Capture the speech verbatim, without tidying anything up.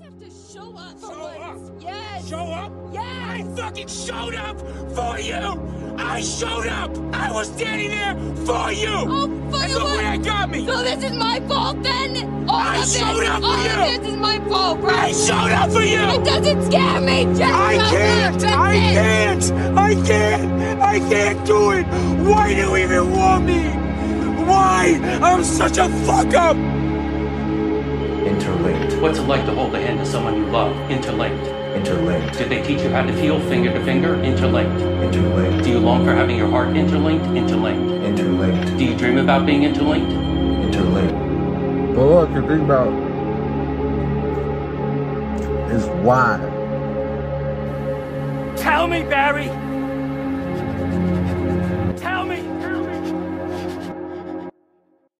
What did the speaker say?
have to show up for Show once. up? Yes. Show up? Yes. I fucking showed up for you! I showed up! I was standing there for you! Oh, for and you look what? where it got me! So this is my fault then? All I of this, showed up for all you. of this is my fault, right? I showed up for you! It doesn't scare me, just I show can't! up, that's I it. can't! I can't! I can't do it! Why do you even want me? Why? I'm such a fuck up! Interlinked. What's it like to hold the hand of someone you love? Interlinked. Interlinked. Did they teach you how to feel finger to finger? Interlinked. Interlinked. Do you long for having your heart interlinked? Interlinked. Interlinked. Do you dream about being interlinked? Interlinked. But look, the thing about is why. Tell me, Barry!